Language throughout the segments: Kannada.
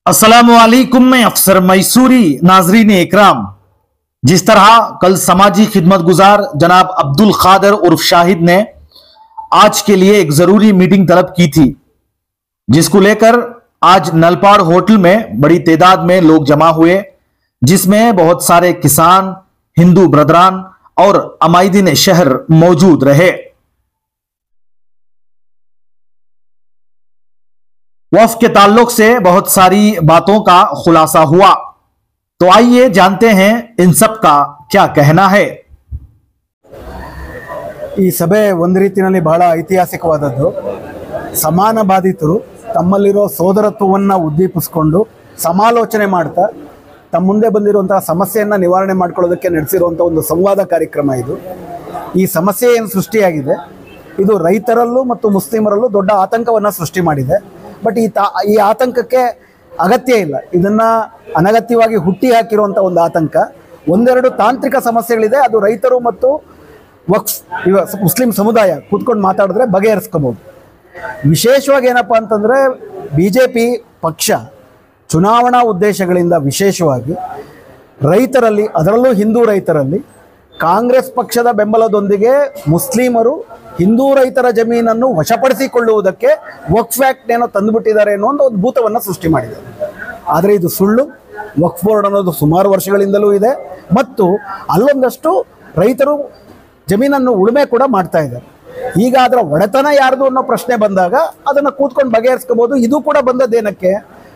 अस्सलामुअलैकुम, मैं अफसर मैसूरी। नाजरीन इकराम, जिस तरह कल समाजी खिदमत गुजार जनाब अब्दुल खादर उर्फ शाहिद ने आज के लिए एक जरूरी मीटिंग तलब की थी, जिसको लेकर आज नलपाड़ होटल में बड़ी तादाद में लोग जमा हुए, जिसमें बहुत सारे किसान, हिंदू ब्रदरान और अमायदीन शहर मौजूद रहे। वफ के ताल्लुक से बहुत सारी बातों का खुलासा हुआ, तो आइए जानते हैं इन सब का क्या कहना है। ಈ ಸಭೆ ಒಂದು ರೀತಿಯಲ್ಲಿ ಬಹಳ ಐತಿಹಾಸಿಕವಾದದ್ದು. ಸಮಾನ ಬಾಧಿತರು ತಮ್ಮಲ್ಲಿರೋ ಸೋದರತ್ವವನ್ನು ಉದ್ದೀಪಿಸಿಕೊಂಡು ಸಮಾಲೋಚನೆ ಮಾಡ್ತಾ ತಮ್ಮ ಮುಂದೆ ಬಂದಿರುವಂತಹ ಸಮಸ್ಯೆಯನ್ನು ನಿವಾರಣೆ ಮಾಡ್ಕೊಳ್ಳೋದಕ್ಕೆ ನಡೆಸಿರುವಂಥ ಒಂದು ಸಂವಾದ ಕಾರ್ಯಕ್ರಮ ಇದು. ಈ ಸಮಸ್ಯೆ ಏನು ಸೃಷ್ಟಿಯಾಗಿದೆ, ಇದು ರೈತರಲ್ಲೂ ಮತ್ತು ಮುಸ್ಲಿಮರಲ್ಲೂ ದೊಡ್ಡ ಆತಂಕವನ್ನು ಸೃಷ್ಟಿ ಮಾಡಿದೆ. ಬಟ್ ಈ ಆತಂಕಕ್ಕೆ ಅಗತ್ಯ ಇಲ್ಲ. ಇದನ್ನು ಅನಗತ್ಯವಾಗಿ ಹುಟ್ಟಿ ಹಾಕಿರುವಂಥ ಒಂದು ಆತಂಕ. ಒಂದೆರಡು ತಾಂತ್ರಿಕ ಸಮಸ್ಯೆಗಳಿದೆ, ಅದು ರೈತರು ಮತ್ತು ವಕ್ಫ್ ಮುಸ್ಲಿಂ ಸಮುದಾಯ ಕೂತ್ಕೊಂಡು ಮಾತಾಡಿದ್ರೆ ಬಗೆಹರಿಸ್ಕೋಬೋದು. ವಿಶೇಷವಾಗಿ ಏನಪ್ಪ ಅಂತಂದರೆ, BJP ಪಕ್ಷ ಚುನಾವಣಾ ಉದ್ದೇಶಗಳಿಂದ ವಿಶೇಷವಾಗಿ ರೈತರಲ್ಲಿ, ಅದರಲ್ಲೂ ಹಿಂದೂ ರೈತರಲ್ಲಿ ಕಾಂಗ್ರೆಸ್ ಪಕ್ಷದ ಬೆಂಬಲದೊಂದಿಗೆ ಮುಸ್ಲಿಮರು ಹಿಂದೂ ರೈತರ ಜಮೀನನ್ನು ವಶಪಡಿಸಿಕೊಳ್ಳುವುದಕ್ಕೆ ವಕ್ಫ್ ಆ್ಯಕ್ಟ್ ಏನೋ ತಂದುಬಿಟ್ಟಿದ್ದಾರೆ ಅನ್ನೋ ಒಂದು ಭೂತವನ್ನು ಸೃಷ್ಟಿ ಮಾಡಿದ್ದಾರೆ. ಆದರೆ ಇದು ಸುಳ್ಳು. ವಕ್ಫ್ ಬೋರ್ಡ್ ಅನ್ನೋದು ಸುಮಾರು ವರ್ಷಗಳಿಂದಲೂ ಇದೆ ಮತ್ತು ಅಲ್ಲೊಂದಷ್ಟು ರೈತರು ಜಮೀನನ್ನು ಉಳುಮೆ ಕೂಡ ಮಾಡ್ತಾ ಇದ್ದಾರೆ. ಈಗ ಅದರ ಒಡೆತನ ಯಾರ್ದು ಅನ್ನೋ ಪ್ರಶ್ನೆ ಬಂದಾಗ ಅದನ್ನು ಕೂತ್ಕೊಂಡು ಬಗೆಹರಿಸ್ಕೋಬೋದು. ಇದು ಕೂಡ ಬಂದದ್ದೇನಕ್ಕೆ,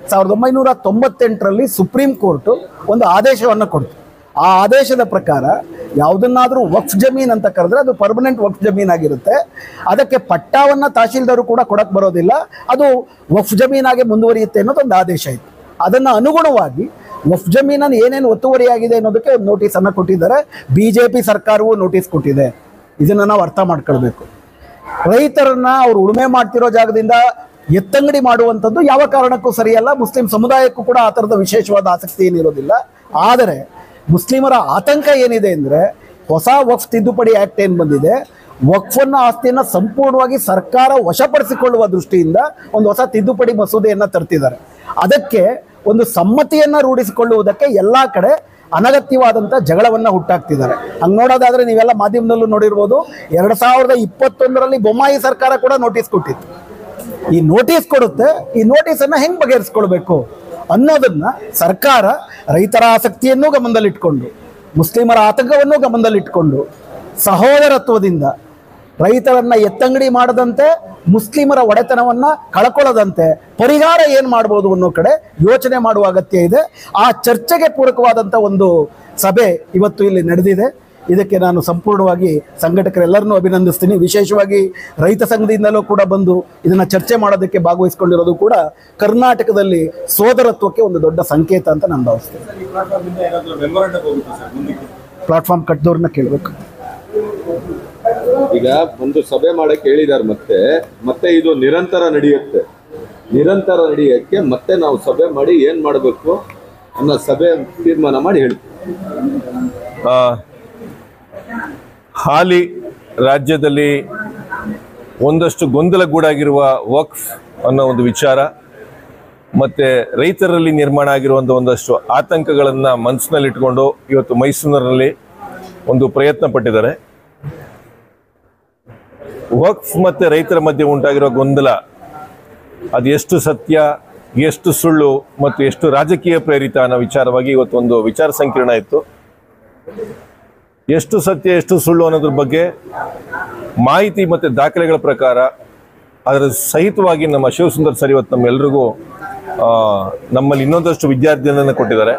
1998ರಲ್ಲಿ ಸುಪ್ರೀಂ ಕೋರ್ಟು ಒಂದು ಆದೇಶವನ್ನು ಕೊಡ್ತು. ಆ ಆದೇಶದ ಪ್ರಕಾರ ಯಾವುದನ್ನಾದರೂ ವಕ್ಫ್ ಜಮೀನ್ ಅಂತ ಕರೆದ್ರೆ ಅದು ಪರ್ಮನೆಂಟ್ ವಕ್ಫ್ ಜಮೀನಾಗಿರುತ್ತೆ. ಅದಕ್ಕೆ ಪಟ್ಟಾವನ್ನು ತಹಶೀಲ್ದಾರು ಕೂಡ ಕೊಡಕ್ಕೆ ಬರೋದಿಲ್ಲ, ಅದು ವಕ್ಫ್ ಜಮೀನಾಗೆ ಮುಂದುವರಿಯುತ್ತೆ ಅನ್ನೋದೊಂದು ಆದೇಶ ಇತ್ತು. ಅದನ್ನು ಅನುಗುಣವಾಗಿ ವಕ್ಫ್ ಜಮೀನನ್ನು ಏನೇನು ಒತ್ತುವರಿಯಾಗಿದೆ ಅನ್ನೋದಕ್ಕೆ ಒಂದು ನೋಟಿಸನ್ನು ಕೊಟ್ಟಿದ್ದಾರೆ. BJP ಸರ್ಕಾರವು ನೋಟಿಸ್ ಕೊಟ್ಟಿದೆ. ಇದನ್ನು ನಾವು ಅರ್ಥ ಮಾಡ್ಕೊಳ್ಬೇಕು. ರೈತರನ್ನ ಅವರು ಉಳುಮೆ ಮಾಡ್ತಿರೋ ಜಾಗದಿಂದ ಎತ್ತಂಗಡಿ ಮಾಡುವಂಥದ್ದು ಯಾವ ಕಾರಣಕ್ಕೂ ಸರಿಯಲ್ಲ. ಮುಸ್ಲಿಂ ಸಮುದಾಯಕ್ಕೂ ಕೂಡ ಆ ಥರದ ವಿಶೇಷವಾದ ಆಸಕ್ತಿ ಏನಿರೋದಿಲ್ಲ. ಆದರೆ ಮುಸ್ಲಿಮರ ಆತಂಕ ಏನಿದೆ ಅಂದರೆ, ಹೊಸ ವಕ್ಫ್ ತಿದ್ದುಪಡಿ ಆ್ಯಕ್ಟ್ ಏನು ಬಂದಿದೆ, ವಕ್ಫನ್ನ ಆಸ್ತಿಯನ್ನು ಸಂಪೂರ್ಣವಾಗಿ ಸರ್ಕಾರ ವಶಪಡಿಸಿಕೊಳ್ಳುವ ದೃಷ್ಟಿಯಿಂದ ಒಂದು ಹೊಸ ತಿದ್ದುಪಡಿ ಮಸೂದೆಯನ್ನು ತರ್ತಿದ್ದಾರೆ. ಅದಕ್ಕೆ ಒಂದು ಸಮ್ಮತಿಯನ್ನು ರೂಢಿಸಿಕೊಳ್ಳುವುದಕ್ಕೆ ಎಲ್ಲ ಕಡೆ ಅನಗತ್ಯವಾದಂಥ ಜಗಳವನ್ನು ಹುಟ್ಟಾಕ್ತಿದ್ದಾರೆ. ಹಂಗೆ ನೋಡೋದಾದರೆ ನೀವೆಲ್ಲ ಮಾಧ್ಯಮದಲ್ಲೂ ನೋಡಿರ್ಬೋದು, 2021ರಲ್ಲಿ ಬೊಮ್ಮಾಯಿ ಸರ್ಕಾರ ಕೂಡ ನೋಟಿಸ್ ಕೊಟ್ಟಿತ್ತು. ಈ ನೋಟಿಸ್ ಕೊಡುತ್ತೆ, ಈ ನೋಟಿಸನ್ನು ಹೆಂಗೆ ಬಗೆಹರಿಸ್ಕೊಳ್ಬೇಕು ಅನ್ನೋದನ್ನು ಸರ್ಕಾರ ರೈತರ ಆಸಕ್ತಿಯನ್ನೂ ಗಮನದಲ್ಲಿಟ್ಕೊಂಡು, ಮುಸ್ಲಿಮರ ಆತಂಕವನ್ನೂ ಗಮನದಲ್ಲಿಟ್ಕೊಂಡು, ಸಹೋದರತ್ವದಿಂದ ರೈತರನ್ನು ಎತ್ತಂಗಡಿ ಮಾಡದಂತೆ, ಮುಸ್ಲಿಮರ ಒಡೆತನವನ್ನು ಕಳ್ಕೊಳ್ಳದಂತೆ ಪರಿಹಾರ ಏನು ಮಾಡ್ಬೋದು ಅನ್ನೋ ಕಡೆ ಯೋಚನೆ ಮಾಡುವ ಅಗತ್ಯ ಇದೆ. ಆ ಚರ್ಚೆಗೆ ಪೂರಕವಾದಂಥ ಒಂದು ಸಭೆ ಇವತ್ತು ಇಲ್ಲಿ ನಡೆದಿದೆ. ಇದಕ್ಕೆ ನಾನು ಸಂಪೂರ್ಣವಾಗಿ ಸಂಘಟಕರೆಲ್ಲರನ್ನೂ ಅಭಿನಂದಿಸ್ತೀನಿ. ವಿಶೇಷವಾಗಿ ರೈತ ಸಂಘದಿಂದಲೂ ಕೂಡ ಬಂದು ಇದನ್ನು ಚರ್ಚೆ ಮಾಡೋದಕ್ಕೆ ಭಾಗವಹಿಸ್ಕೊಂಡಿರೋದು ಕೂಡ ಕರ್ನಾಟಕದಲ್ಲಿ ಸೋದರತ್ವಕ್ಕೆ ಒಂದು ದೊಡ್ಡ ಸಂಕೇತ ಅಂತ ನಾನು ಭಾವಿಸ್ತೇನೆ. ಪ್ಲಾಟ್ಫಾರ್ಮ್ ಕಟ್ಟಿದವ್ರನ್ನ ಕೇಳಬೇಕು. ಈಗ ಒಂದು ಸಭೆ ಮಾಡಕ್ಕೆ ಹೇಳಿದ್ದಾರೆ, ಮತ್ತೆ ಇದು ನಿರಂತರ ನಡೆಯಕ್ಕೆ ಮತ್ತೆ ನಾವು ಸಭೆ ಮಾಡಿ ಏನ್ ಮಾಡಬೇಕು ಅನ್ನೋ ಸಭೆ ತೀರ್ಮಾನ ಮಾಡಿ ಹೇಳ್ತೀವಿ. ಹಾಲಿ ರಾಜ್ಯದಲ್ಲಿ ಒಂದಷ್ಟು ಗೊಂದಲಗೂಡಾಗಿರುವ ವಕ್ಫ್ ಅನ್ನೋ ಒಂದು ವಿಚಾರ ಮತ್ತು ರೈತರಲ್ಲಿ ನಿರ್ಮಾಣ ಆಗಿರುವಂಥ ಒಂದಷ್ಟು ಆತಂಕಗಳನ್ನು ಮನಸ್ಸಿನಲ್ಲಿಟ್ಕೊಂಡು ಇವತ್ತು ಮೈಸೂರಿನಲ್ಲಿ ಒಂದು ಪ್ರಯತ್ನ ಪಟ್ಟಿದ್ದಾರೆ. ವಕ್ಫ್ ಮತ್ತು ರೈತರ ಮಧ್ಯೆ ಉಂಟಾಗಿರೋ ಗೊಂದಲ ಅದು ಎಷ್ಟು ಸತ್ಯ, ಎಷ್ಟು ಸುಳ್ಳು ಮತ್ತು ಎಷ್ಟು ರಾಜಕೀಯ ಪ್ರೇರಿತ ಅನ್ನೋ ವಿಚಾರವಾಗಿ ಇವತ್ತು ಒಂದು ವಿಚಾರ ಸಂಕಿರಣ ಇತ್ತು. ಎಷ್ಟು ಸತ್ಯ ಎಷ್ಟು ಸುಳ್ಳು ಅನ್ನೋದ್ರ ಬಗ್ಗೆ ಮಾಹಿತಿ ಮತ್ತು ದಾಖಲೆಗಳ ಪ್ರಕಾರ ಅದರ ಸಹಿತವಾಗಿ ನಮ್ಮ ಶಿವಸುಂದರ್ ಸರ್ ಇವತ್ತು ನಮ್ಮೆಲ್ರಿಗೂ ನಮ್ಮಲ್ಲಿ ಇನ್ನೊಂದಷ್ಟು ವಿದ್ಯಾರ್ಥಿಗಳನ್ನು ಕೊಟ್ಟಿದ್ದಾರೆ.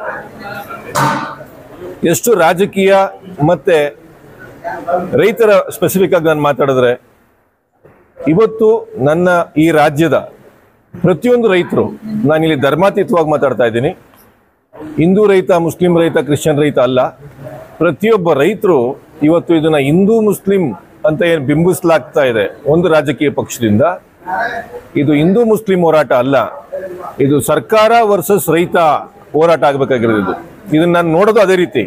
ಎಷ್ಟು ರಾಜಕೀಯ ಮತ್ತು ರೈತರ ಸ್ಪೆಸಿಫಿಕ್ ಆಗಿ ನಾನು ಮಾತಾಡಿದ್ರೆ, ಇವತ್ತು ನನ್ನ ಈ ರಾಜ್ಯದ ಪ್ರತಿಯೊಂದು ರೈತರು, ನಾನಿಲ್ಲಿ ಧರ್ಮಾತೀತವಾಗಿ ಮಾತಾಡ್ತಾ ಇದ್ದೀನಿ, ಹಿಂದೂ ರೈತ, ಮುಸ್ಲಿಂ ರೈತ, ಕ್ರಿಶ್ಚಿಯನ್ ರೈತ ಅಲ್ಲ, ಪ್ರತಿಯೊಬ್ಬ ರೈತರು ಇವತ್ತು ಇದನ್ನ ಹಿಂದೂ ಮುಸ್ಲಿಂ ಅಂತ ಏನು ಬಿಂಬಿಸಲಾಗ್ತಾ ಇದೆ ಒಂದು ರಾಜಕೀಯ ಪಕ್ಷದಿಂದ, ಇದು ಹಿಂದೂ ಮುಸ್ಲಿಂ ಹೋರಾಟ ಅಲ್ಲ, ಇದು ಸರ್ಕಾರ ವರ್ಸಸ್ ರೈತ ಹೋರಾಟ ಆಗಬೇಕಾಗಿರೋದು. ಇದನ್ನ ನಾನು ನೋಡೋದು ಅದೇ ರೀತಿ.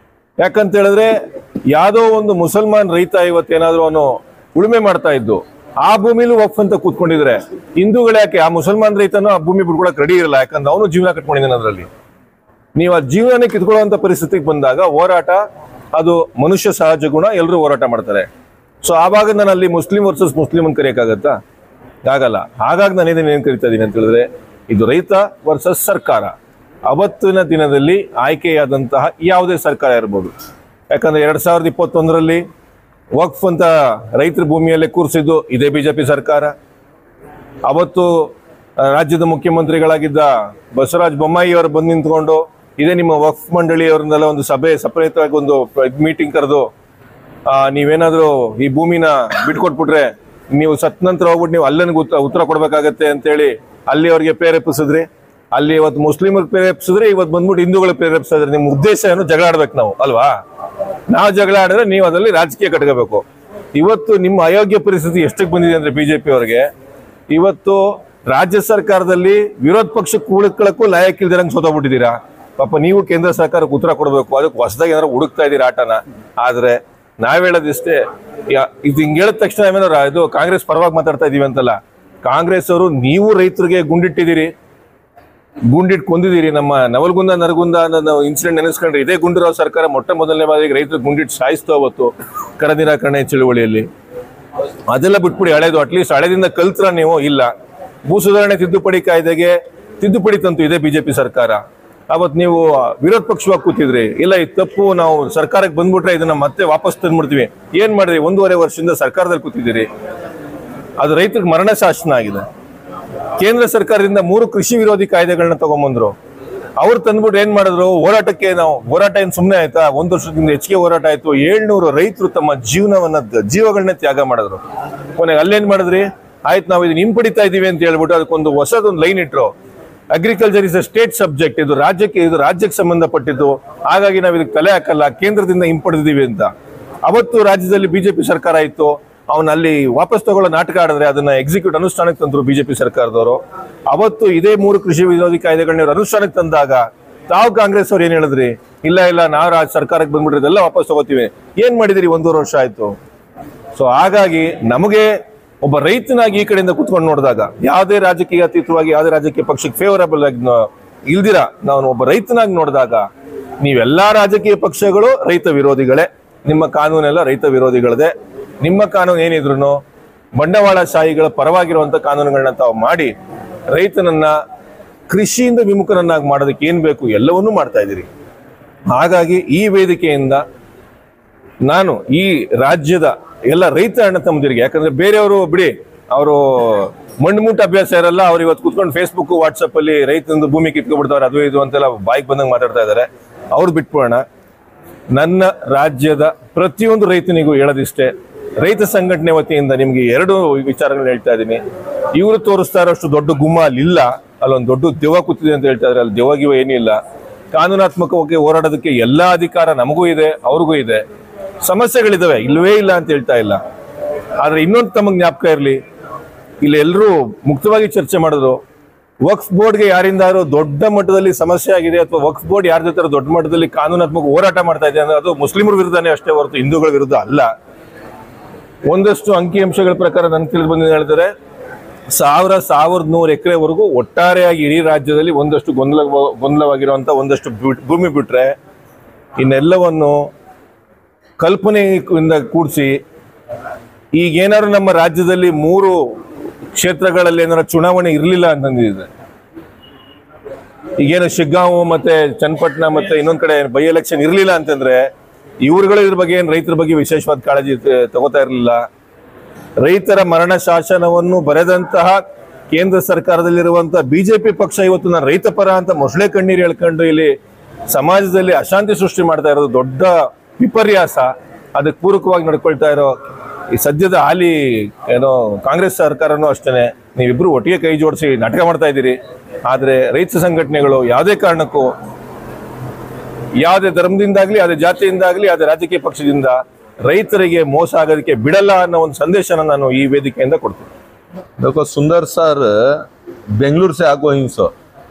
ಯಾಕಂತ ಹೇಳಿದ್ರೆ, ಯಾವುದೋ ಒಂದು ಮುಸಲ್ಮಾನ್ ರೈತ ಇವತ್ತೇನಾದರೂ ಅವನು ಉಳುಮೆ ಮಾಡ್ತಾ ಇದ್ದು ಆ ಭೂಮಿಲೂ ವಕ್ಫ್ ಅಂತ ಕೂತ್ಕೊಂಡಿದ್ರೆ ಹಿಂದೂಗಳು ಯಾಕೆ ಆ ಮುಸಲ್ಮಾನ್ ರೈತನು ಆ ಭೂಮಿ ಬಿಡ್ಕೊಳಕ್ ರೆಡಿ ಇರಲ್ಲ, ಯಾಕಂದ್ರೆ ಅವನು ಜೀವನ ಕಟ್ಕೊಂಡಿದ್ದಾನೆ ಅದರಲ್ಲಿ. ನೀವು ಆ ಜೀವನನೇ ಕಿತ್ಕೊಳ್ಳುವಂತ ಪರಿಸ್ಥಿತಿಗೆ ಬಂದಾಗ ಹೋರಾಟ ಅದು ಮನುಷ್ಯ ಸಹಜ ಗುಣ, ಎಲ್ಲರೂ ಹೋರಾಟ ಮಾಡ್ತಾರೆ. ಸೊ ಆವಾಗ ನಾನು ಅಲ್ಲಿ ಮುಸ್ಲಿಂ ವರ್ಸಸ್ ಮುಸ್ಲಿಂ ಅಂತ ಕರೆಯಕ್ಕಾಗತ್ತಾ? ಆಗಲ್ಲ. ಹಾಗಾಗಿ ನಾನು ಏನ್ ಕರಿತಾ ಇದ್ದೀನಿ ಅಂತ ಹೇಳಿದ್ರೆ, ಇದು ರೈತ ವರ್ಸಸ್ ಸರ್ಕಾರ. ಅವತ್ತಿನ ದಿನದಲ್ಲಿ ಆಯ್ಕೆಯಾದಂತಹ ಯಾವುದೇ ಸರ್ಕಾರ ಇರ್ಬೋದು, ಯಾಕಂದ್ರೆ 2021ರಲ್ಲಿ ವಕ್ಫ್ ಅಂತ ರೈತರ ಭೂಮಿಯಲ್ಲೇ ಕೂರಿಸಿದ್ದು ಇದೇ ಬಿಜೆಪಿ ಸರ್ಕಾರ. ಅವತ್ತು ರಾಜ್ಯದ ಮುಖ್ಯಮಂತ್ರಿಗಳಾಗಿದ್ದ ಬಸವರಾಜ ಬೊಮ್ಮಾಯಿ ಅವರು ಬಂದು ನಿಂತ್ಕೊಂಡು ಇದೇ ನಿಮ್ಮ ವಕ್ಫ್ ಮಂಡಳಿಯವರನ್ನೆಲ್ಲ ಒಂದು ಸಭೆ ಸಪರೇಟ್ ಆಗಿ ಒಂದು ಮೀಟಿಂಗ್ ಕರೆದು ನೀವೇನಾದ್ರೂ ಈ ಭೂಮಿನ ಬಿಟ್ಕೊಟ್ಬಿಟ್ರೆ ನೀವು ಸತ್ ನಂತರ ಹೋಗ್ಬಿಟ್ಟು ನೀವು ಅಲ್ಲೇ ಉತ್ತರ ಕೊಡ್ಬೇಕಾಗತ್ತೆ ಅಂತೇಳಿ ಅಲ್ಲಿ ಅವ್ರಿಗೆ ಪ್ರೇರೇಪಿಸಿದ್ರಿ. ಅಲ್ಲಿ ಇವತ್ತು ಮುಸ್ಲಿಮರಿಗೆ ಪ್ರೇರೇಪಿಸಿದ್ರೆ, ಇವತ್ತು ಬಂದ್ಬಿಟ್ಟು ಹಿಂದೂಗಳಿಗೆ ಪ್ರೇರೇಪಿಸಿದ್ರೆ ನಿಮ್ಮ ಉದ್ದೇಶ ಏನು? ಜಗಳ ಆಡ್ಬೇಕು ನಾವು ಅಲ್ವಾ? ನಾವು ಜಗಳ ಆಡಿದ್ರೆ ನೀವು ಅದರಲ್ಲಿ ರಾಜಕೀಯ ಕಟ್ಕೋಬೇಕು. ಇವತ್ತು ನಿಮ್ಮ ಅಯೋಗ್ಯ ಪರಿಸ್ಥಿತಿ ಎಷ್ಟಕ್ಕೆ ಬಂದಿದೆ ಅಂದ್ರೆ ಬಿಜೆಪಿ ಅವರಿಗೆ, ಇವತ್ತು ರಾಜ್ಯ ಸರ್ಕಾರದಲ್ಲಿ ವಿರೋಧ ಪಕ್ಷಕ್ಕೆ ಉಳ್ಕೊಳ್ಳಕ್ಕೂ ಲಾಯಕ್ ಇಲ್ದಿರಂಗ್ ಸೋತೋಗ್ಬಿಟ್ಟಿದ್ದೀರಾ. ಪಾಪ ನೀವು ಕೇಂದ್ರ ಸರ್ಕಾರಕ್ಕೆ ಉತ್ತರ ಕೊಡಬೇಕು, ಅದಕ್ಕೆ ಹೊಸದಾಗಿ ಏನಾದ್ರು ಹುಡುಕ್ತಾ ಇದ್ದೀರಾ ಆಟನ. ಆದ್ರೆ ನಾವ್ ಹೇಳೋದಿಷ್ಟೇ, ಇದು ಹಿಂಗ್ ಹೇಳಿದ ತಕ್ಷಣ ಏನಾರ ಇದು ಕಾಂಗ್ರೆಸ್ ಪರವಾಗಿ ಮಾತಾಡ್ತಾ ಇದೀವಿ ಅಂತಲ್ಲ. ಕಾಂಗ್ರೆಸ್ ಅವರು ನೀವು ರೈತರಿಗೆ ಗುಂಡಿಟ್ಟಿದ್ದೀರಿ, ಗುಂಡಿಟ್ಟು ಕೊಂದಿದ್ದೀರಿ. ನಮ್ಮ ನವಲ್ಗುಂದ ನರಗುಂದ ಅನ್ನೋ ಇನ್ಸಿಡೆಂಟ್ ನೆನೆಸ್ಕೊಂಡ್ರೆ ಇದೇ ಗುಂಡೂರಾವ್ ಸರ್ಕಾರ ಮೊಟ್ಟ ಮೊದಲನೇ ಬಾರಿಗೆ ರೈತರು ಗುಂಡಿಟ್ಟು ಸಾಯಿಸ್ತು ಅವತ್ತು ಕರ ನಿರಾಕರಣೆ ಚಳುವಳಿಯಲ್ಲಿ. ಅದೆಲ್ಲ ಬಿಟ್ಬಿಡಿ, ಹಳೇದು ಅಟ್ಲೀಸ್ಟ್ ಹಳೇದಿಂದ ಕಲ್ತ್ರ ನೀವು ಇಲ್ಲ. ಭೂ ಸುಧಾರಣೆ ತಿದ್ದುಪಡಿ ಕಾಯ್ದೆಗೆ ತಿದ್ದುಪಡಿ ತಂತು ಇದೇ ಬಿಜೆಪಿ ಸರ್ಕಾರ. ಅವತ್ತು ನೀವು ವಿರೋಧ ಪಕ್ಷವಾಗಿ ಕೂತಿದ್ರಿ, ಇಲ್ಲ ಇದು ತಪ್ಪು, ನಾವು ಸರ್ಕಾರಕ್ಕೆ ಬಂದ್ಬಿಟ್ರೆ ಇದನ್ನ ಮತ್ತೆ ವಾಪಸ್ ತಂದ್ಬಿಡ್ತೀವಿ. ಏನ್ ಮಾಡಿದ್ರಿ? 1.5 ವರ್ಷದಿಂದ ಸರ್ಕಾರದಲ್ಲಿ ಕೂತಿದ್ದೀರಿ. ಅದು ರೈತರಿಗೆ ಮರಣ ಶಾಸನ ಆಗಿದೆ. ಕೇಂದ್ರ ಸರ್ಕಾರದಿಂದ 3 ಕೃಷಿ ವಿರೋಧಿ ಕಾಯ್ದೆಗಳನ್ನ ತಗೊಂಡ್ಬಂದ್ರು. ಅವ್ರು ತಂದ್ಬಿಟ್ಟು ಏನ್ ಮಾಡಿದ್ರು? ಹೋರಾಟಕ್ಕೆ ನಾವು ಹೋರಾಟ ಏನ್ ಸುಮ್ಮನೆ ಆಯ್ತಾ? 1 ವರ್ಷದಿಂದ ಹೆಚ್ಚಿಗೆ ಹೋರಾಟ ಆಯ್ತು. 700 ರೈತರು ತಮ್ಮ ಜೀವಗಳನ್ನ ತ್ಯಾಗ ಮಾಡಿದ್ರು. ಕೊನೆಗೆ ಅಲ್ಲೇನ್ ಮಾಡಿದ್ರಿ? ಆಯ್ತು ನಾವು ಇದನ್ನ ಹಿಂಪಡಿತಾ ಇದೀವಿ ಅಂತ ಹೇಳ್ಬಿಟ್ಟು ಅದಕ್ಕೊಂದು ಹೊಸದೊಂದು ಲೈನ್ ಇಟ್ರು. Agriculture is a state subject, ಇದು ರಾಜ್ಯಕ್ಕೆ ಸಂಬಂಧಪಟ್ಟಿದ್ದು, ಹಾಗಾಗಿ ನಾವು ಇದಕ್ಕೆ ತಲೆ ಹಾಕಲ್ಲ, ಕೇಂದ್ರದಿಂದ ಹಿಂಪಡೆದಿದ್ದೀವಿ ಅಂತ. ಅವತ್ತು ರಾಜ್ಯದಲ್ಲಿ ಬಿಜೆಪಿ ಸರ್ಕಾರ ಇತ್ತು, ಅವನ್ನ ಅಲ್ಲಿ ವಾಪಸ್ ತಗೊಳ್ಳೋ ನಾಟಕ ಆಡಿದ್ರೆ ಅದನ್ನ ಎಕ್ಸಿಕ್ಯೂಟ್ ಅನುಷ್ಠಾನಕ್ಕೆ ತಂದ್ರು ಬಿಜೆಪಿ ಸರ್ಕಾರದವರು. ಅವತ್ತು ಇದೇ 3 ಕೃಷಿ ವಿರೋಧಿ ಕಾಯ್ದೆಗಳನ್ನ ಅನುಷ್ಠಾನಕ್ಕೆ ತಂದಾಗ ತಾವು ಕಾಂಗ್ರೆಸ್ ಅವ್ರು ಏನ್ ಹೇಳಿದ್ರಿ? ಇಲ್ಲ ನಾವು ಸರ್ಕಾರಕ್ಕೆ ಬಂದ್ಬಿಟ್ರೆ ಇದೆಲ್ಲ ವಾಪಸ್ ತಗೋತೀವಿ. ಏನ್ ಮಾಡಿದಿರಿ? 1.5 ವರ್ಷ ಆಯ್ತು. ಸೊ ಹಾಗಾಗಿ ನಮಗೆ ಒಬ್ಬ ರೈತನಾಗಿ ಈ ಕಡೆಯಿಂದ ಕುತ್ಕೊಂಡು ನೋಡಿದಾಗ, ಯಾವುದೇ ರಾಜಕೀಯ ಅತೀತವಾಗಿ ಯಾವುದೇ ರಾಜಕೀಯ ಪಕ್ಷಕ್ಕೆ ಫೇವರಬಲ್ ಆಗಿ ಇಲ್ದಿರ ನಾನು ಒಬ್ಬ ರೈತನಾಗಿ ನೋಡಿದಾಗ, ನೀವೆಲ್ಲಾ ರಾಜಕೀಯ ಪಕ್ಷಗಳು ರೈತ ವಿರೋಧಿಗಳೇ, ನಿಮ್ಮ ಕಾನೂನೆಲ್ಲ ರೈತ ವಿರೋಧಿಗಳದೇ. ನಿಮ್ಮ ಕಾನೂನು ಏನಿದ್ರು ಬಂಡವಾಳಶಾಹಿಗಳ ಪರವಾಗಿರುವಂತ ಕಾನೂನುಗಳನ್ನ ತಾವು ಮಾಡಿ ರೈತನನ್ನ ಕೃಷಿಯಿಂದ ವಿಮುಖನನ್ನಾಗಿ ಮಾಡೋದಕ್ಕೆ ಏನ್ ಬೇಕು ಎಲ್ಲವನ್ನೂ ಮಾಡ್ತಾ ಇದ್ದೀರಿ. ಹಾಗಾಗಿ ಈ ವೇದಿಕೆಯಿಂದ ನಾನು ಈ ರಾಜ್ಯದ ಎಲ್ಲ ರೈತ ಅಣ್ಣ ತಮ್ಮದಿರಿಗೆ, ಯಾಕಂದ್ರೆ ಬೇರೆಯವರು ಬಿಡಿ, ಅವರು ಮಣ್ಣುಮುಟ್ಟ ಅಭ್ಯಾಸ ಇರಲ್ಲ, ಅವ್ರು ಇವತ್ತು ಕುತ್ಕೊಂಡು ಫೇಸ್ಬುಕ್ ವಾಟ್ಸಪ್ ಅಲ್ಲಿ ರೈತಂದು ಭೂಮಿ ಕಿತ್ಕೊಬಿಡ್ತಾವ್ರೆ, ಅದು ಇದು ಅಂತೆಲ್ಲ ಬಾಯಿಗೆ ಬಂದಂಗೆ ಮಾತಾಡ್ತಾ ಇದ್ದಾರೆ. ಅವ್ರು ಬಿಟ್ಬಿಡೋಣ. ನನ್ನ ರಾಜ್ಯದ ಪ್ರತಿಯೊಂದು ರೈತನಿಗೂ ಹೇಳೋದಿಷ್ಟೇ, ರೈತ ಸಂಘಟನೆ ವತಿಯಿಂದ ನಿಮ್ಗೆ 2 ವಿಚಾರಗಳನ್ನ ಹೇಳ್ತಾ ಇದ್ದೀನಿ. ಇವರು ತೋರಿಸ್ತಾ ಇರೋಷ್ಟು ದೊಡ್ಡ ಗುಮ್ಮ ಅಲ್ಲಿಲ್ಲ, ಅಲ್ಲೊಂದು ದೊಡ್ಡ ದೆವ್ವ ಕೂತಿದೆ ಅಂತ ಹೇಳ್ತಾ ಇದ್ರೆ ಅಲ್ಲಿ ದೆವ್ವ ಗಿವ ಏನಿಲ್ಲ. ಕಾನೂನಾತ್ಮಕವಾಗಿ ಹೋರಾಡೋದಕ್ಕೆ ಎಲ್ಲಾ ಅಧಿಕಾರ ನಮಗೂ ಇದೆ, ಅವ್ರಿಗೂ ಇದೆ. ಸಮಸ್ಯೆಗಳಿದಾವೆ, ಇಲ್ಲವೇ ಇಲ್ಲ ಅಂತ ಹೇಳ್ತಾ ಇಲ್ಲ. ಆದ್ರೆ ಇನ್ನೊಂದು ತಮಗೆ ಜ್ಞಾಪಕ ಇರಲಿ, ಇಲ್ಲಿ ಎಲ್ಲರೂ ಮುಕ್ತವಾಗಿ ಚರ್ಚೆ ಮಾಡಿದ್ರು. ವಕ್ಫ್ ಬೋರ್ಡ್ಗೆ ಯಾರಿಂದಾದ್ರೂ ದೊಡ್ಡ ಮಟ್ಟದಲ್ಲಿ ಸಮಸ್ಯೆ ಆಗಿದೆ, ಅಥವಾ ವಕ್ಫ್ ಬೋರ್ಡ್ ಯಾರ ಜೊತೆ ದೊಡ್ಡ ಮಟ್ಟದಲ್ಲಿ ಕಾನೂನಾತ್ಮಕ ಹೋರಾಟ ಮಾಡ್ತಾ ಇದೆ ಅಂದ್ರೆ ಅದು ಮುಸ್ಲಿಮರ ವಿರುದ್ಧನೇ ಅಷ್ಟೇ ಹೊರತು ಹಿಂದೂಗಳ ವಿರುದ್ಧ ಅಲ್ಲ. ಒಂದಷ್ಟು ಅಂಕಿಅಂಶಗಳ ಪ್ರಕಾರ ನನ್ಗೆ ತಿಳಿದು ಬಂದಿದೆ ಹೇಳಿದರೆ 1100 ಎಕರೆವರೆಗೂ ಒಟ್ಟಾರೆಯಾಗಿ ಇಡೀ ರಾಜ್ಯದಲ್ಲಿ ಒಂದಷ್ಟು ಗೊಂದಲವಾಗಿರುವಂತ ಒಂದಷ್ಟು ಭೂಮಿ ಬಿಟ್ರೆ ಇನ್ನೆಲ್ಲವನ್ನು ಕಲ್ಪನೆಯಿಂದ ಕೂಡಿಸಿ ಈಗೇನಾದ್ರು ನಮ್ಮ ರಾಜ್ಯದಲ್ಲಿ 3 ಕ್ಷೇತ್ರಗಳಲ್ಲಿ ಏನಾದ್ರು ಚುನಾವಣೆ ಇರಲಿಲ್ಲ ಅಂತಂದಿದೆ. ಈಗೇನು ಶಿಗ್ಗಾಂವ್ ಮತ್ತೆ ಚನ್ನಪಟ್ಟಣ ಮತ್ತೆ ಇನ್ನೊಂದ್ ಕಡೆ ಬೈ ಎಲೆಕ್ಷನ್ ಇರಲಿಲ್ಲ ಅಂತಂದ್ರೆ ಇವ್ರುಗಳು ಇದ್ರ ಬಗ್ಗೆ ಏನು ರೈತರ ಬಗ್ಗೆ ವಿಶೇಷವಾದ ಕಾಳಜಿ ತಗೋತಾ ಇರಲಿಲ್ಲ. ರೈತರ ಮರಣ ಶಾಸನವನ್ನು ಬರೆದಂತಹ ಕೇಂದ್ರ ಸರ್ಕಾರದಲ್ಲಿರುವಂತಹ ಬಿಜೆಪಿ ಪಕ್ಷ ಇವತ್ತು ನಾನು ರೈತ ಪರ ಅಂತ ಮೊಸಳೆ ಕಣ್ಣೀರು ಹೇಳ್ಕೊಂಡು ಇಲ್ಲಿ ಸಮಾಜದಲ್ಲಿ ಅಶಾಂತಿ ಸೃಷ್ಟಿ ಮಾಡ್ತಾ ಇರೋದು ದೊಡ್ಡ ವಿಪರ್ಯಾಸ. ಅದಕ್ಕೆ ಪೂರಕವಾಗಿ ನಡ್ಕೊಳ್ತಾ ಇರೋ ಈ ಸದ್ಯದ ಹಾಲಿ ಏನೋ ಕಾಂಗ್ರೆಸ್ ಸರ್ಕಾರನೂ ಅಷ್ಟೇನೆ, ನೀವಿಬ್ರು ಒಟ್ಟಿಗೆ ಕೈ ಜೋಡಿಸಿ ನಾಟಕ ಮಾಡ್ತಾ ಇದ್ದೀರಿ. ಆದ್ರೆ ರೈತ ಸಂಘಟನೆಗಳು ಯಾವುದೇ ಕಾರಣಕ್ಕೂ ಯಾವುದೇ ಧರ್ಮದಿಂದಾಗ್ಲಿ, ಯಾವುದೇ ಜಾತಿಯಿಂದಾಗ್ಲಿ, ಯಾವುದೇ ರಾಜಕೀಯ ಪಕ್ಷದಿಂದ ರೈತರಿಗೆ ಮೋಸ ಆಗೋದಕ್ಕೆ ಬಿಡಲ್ಲ ಅನ್ನೋ ಒಂದು ಸಂದೇಶನ ನಾನು ಈ ವೇದಿಕೆಯಿಂದ ಕೊಡ್ತೀನಿ. देखो सुंदर सर बेंगलुरु से आगो ही सो,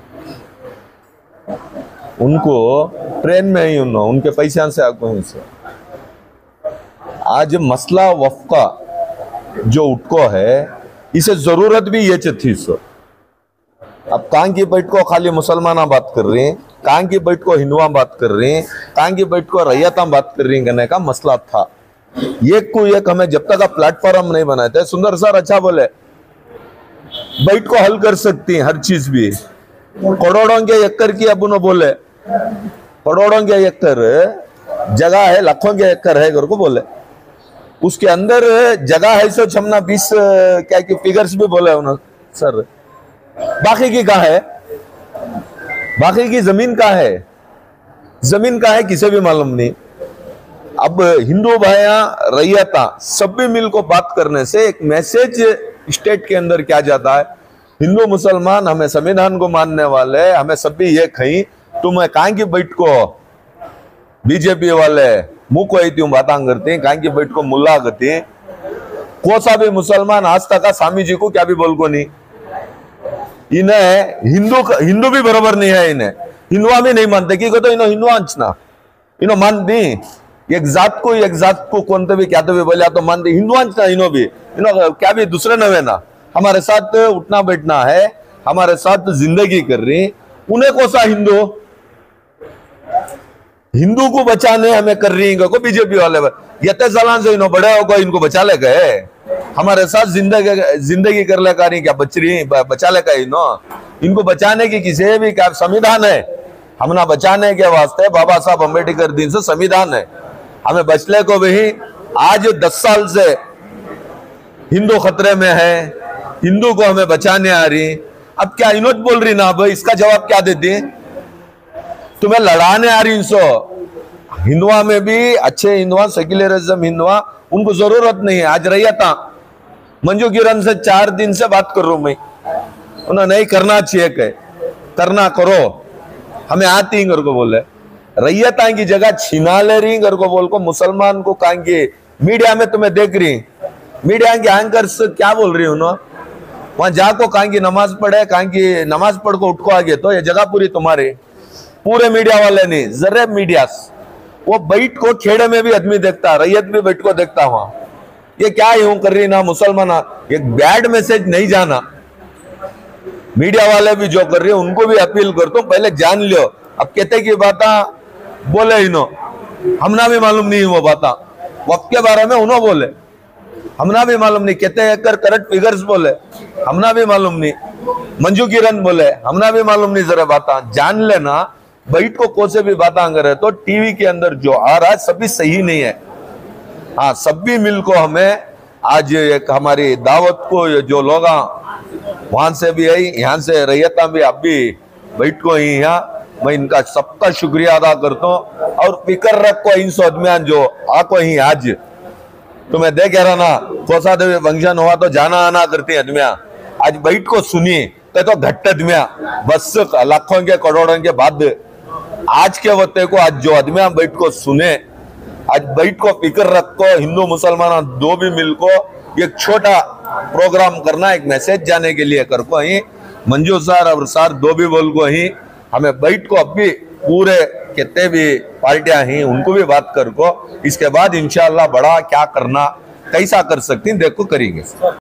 उनको ट्रेन में ही उनके पैसे से आगो ही सो. आज मसला वक्फ का जो उठको है, इसे जरूरत भी ये थी सो। अब कांग की बैठ को खाली मुसलमान बात कर रहे हैं, कांग की बैठ को हिंदुआ बात कर रहे हैं, कांग की बैठ को रैयता बात कर रही कहने का मसला था। एक को एक हमें जब तक प्लेटफॉर्म नहीं बनाए थे, सुंदर सर अच्छा बोले, बैठ को हल कर सकती हैं हर चीज भी। करोड़ों के एकड़ की अब उन्होंने बोले, करोड़ों के एकड़ जगह है, लाखों के एकड़ है घर को बोले, उसके अंदर जगह है सो छमना 20 क्या की फिगर्स भी बोले उन्होंने सर। बाकी की कहाँ है, बाकी की जमीन कहाँ है, जमीन कहाँ है किसे भी मालूम नहीं। अब हिंदू भाइया रैयता सब भी मिल को बात करने से एक मैसेज स्टेट के अंदर क्या जाता है, हिंदू मुसलमान हमें संविधान को मानने वाले, हमें सब भी ये कहीं तुम कहाँ की बैठ को बीजेपी वाले मुंह को इतनी बातें करते हैं, कहाँ की बैठ को मुल्ला करते हैं, कोसा भी मुसलमान आज तक स्वामी जी को क्या भी बोल को नहीं। इन्हें हिंदू भी बराबर नहीं है, इन्हें हिंदुआ भी नहीं मानते कि तो इन्हों हिंदुआ अंचना इन्हों मान दी, एक जात को कौन तो भी क्या तो भी बोलिया तो मान दी हिंदुआ अंचना, इन्हों भी इन्हों क्या भी दूसरे नवे ना हमारे साथ उठना बैठना है, हमारे साथ जिंदगी कर रही, उन्हें कोसा हिंदू को बचाने हमें कर रही है को बीजेपी वाले ये साल से इन्हों बड़े होगा इनको बचा ले गए, हमारे साथ जिंदगी कर ले का नहीं क्या बच रही बचा ले का इनको बचाने की किसी भी क्या संविधान है, हमना बचाने के वास्ते बाबा साहब अम्बेडकर दिन से संविधान है, हमें बचने को भी आज 10 साल से हिंदू खतरे में है, हिंदू को हमें बचाने आ रही। अब क्या इन्होंने बोल रही ना भाई, इसका जवाब क्या देती, तुम्हें लड़ाने आ रही सो। हिंदुआ में भी अच्छे हिंदुआ, सेक्युलरिज्म हिंदुआ, उनको जरूरत नहीं है। आज रैयता मंजू किरण से 4 दिन से बात कर रहा हूं मैं, उन्हें नहीं करना चाहिए, कहे करना करो, हमें आती घर को बोले, रैयता की जगह छीना ले रही घर को बोल को मुसलमान को कहेंगे। मीडिया में तुम्हें देख रही, मीडिया के एंकर्स क्या बोल रही उन्होंने, वहां जाको कहेंगे नमाज पढ़े, कहेंगे नमाज पढ़ को उठको आगे, तो ये जगह पूरी तुम्हारी, पूरे मीडिया वाले नहीं, जरे मीडिया वो बैठ को खेड़े में भी आदमी देखता, रैयत भी बैठ को देखता, वहां ये क्या यूं कर रही ना मुसलमान, एक बैड मैसेज नहीं जाना। मीडिया वाले भी जो कर रहे हैं उनको भी अपील करता हूं, पहले जान लो। अब कहते की बात बोले इन्हों, हमना भी मालूम नहीं वो बात, वक्त के बारे में उन्होंने बोले, हमना भी मालूम नहीं, कहते एकड़ करंट फिगर्स बोले, हमना भी मालूम नहीं, मंजू किरण बोले, हमना भी मालूम नहीं, जरा बात जान लेना। बैठ को कोसे भी बातें करे तो टीवी के अंदर जो आ रहा है सभी सही नहीं है। हाँ, सब भी मिल को हमें आज एक हमारी दावत को जो लोग वहां से भी आई, यहाँ से रैयता भी अब भी बैठ को ही यहाँ, मैं इनका सबका शुक्रिया अदा करता हूँ। और फिक्र रखो इन आदमियान जो आको ही आज तुम्हें देख रहा ना, कोसा देवी फंक्शन हुआ तो जाना आना करती आदमिया, आज बैठ को सुनिए तो घट्ट आदमिया बस लाखों के करोड़ों के बाद आज के वक्त को आज जो आदमिया बैठ को सुने, आज बैठ को फिक्र रखो, हिंदू मुसलमान दो भी मिल को एक छोटा प्रोग्राम करना, एक मैसेज जाने के लिए कर को ही मंजू सर और सर दो भी बोल को ही हमें बैठ को अब भी पूरे कितने भी पार्टियां ही उनको भी बात कर को, इसके बाद इंशाल्लाह बड़ा क्या करना कैसा कर सकती देखो करेंगे।